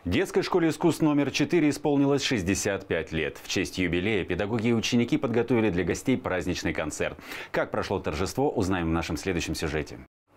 Детской школе искусств номер 4 исполнилось 65 лет. В честь юбилея педагоги и ученики подготовили для гостей праздничный концерт. Как прошло торжество, узнаем в нашем следующем сюжете.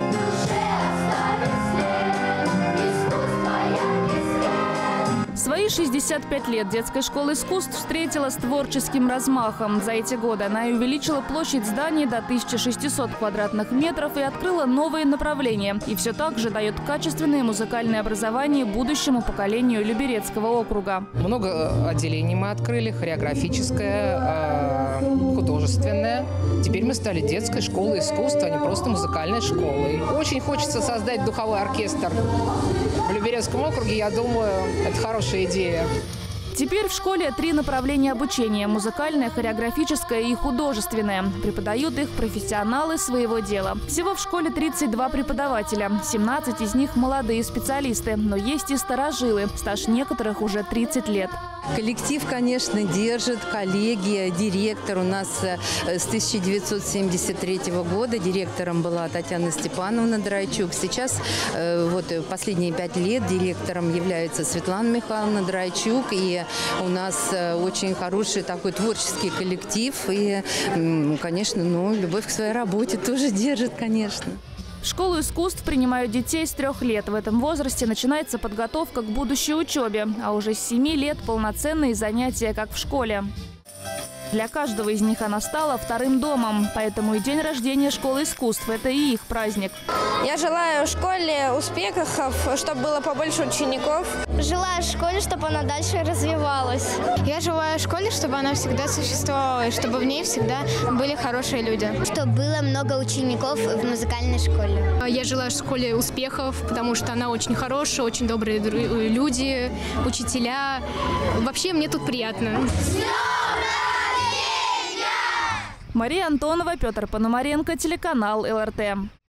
Свои 65 лет детская школа искусств встретила с творческим размахом. За эти годы она увеличила площадь здания до 1600 квадратных метров и открыла новые направления. И все так же дает качественное музыкальное образование будущему поколению Люберецкого округа. Много отделений мы открыли: хореографическое, художественное. Теперь мы стали детской школой искусств, а не просто музыкальной школой. Очень хочется создать духовой оркестр в Люберецком округе. Я думаю, это хорошая идея. Теперь в школе 3 направления обучения – музыкальное, хореографическое и художественное. Преподают их профессионалы своего дела. Всего в школе 32 преподавателя. 17 из них – молодые специалисты, но есть и старожилы. Стаж некоторых уже 30 лет. Коллектив, конечно, держит, коллеги, директор. У нас с 1973 года директором была Татьяна Степановна Драйчук. Сейчас, вот последние 5 лет, директором является Светлана Михайловна Драйчук. И у нас очень хороший такой творческий коллектив. И, конечно, любовь к своей работе тоже держит, конечно. В школу искусств принимают детей с 3 лет. В этом возрасте начинается подготовка к будущей учебе, а уже с 7 лет полноценные занятия, как в школе. Для каждого из них она стала вторым домом, поэтому и день рождения школы искусств – это и их праздник. Я желаю школе успехов, чтобы было побольше учеников. Желаю школе, чтобы она дальше развивалась. Я желаю школе, чтобы она всегда существовала, и чтобы в ней всегда были хорошие люди. Чтобы было много учеников в музыкальной школе. Я желаю школе успехов, потому что она очень хорошая, очень добрые люди, учителя. Вообще мне тут приятно. Мария Антонова, Петр Пономаренко, телеканал ЛРТ.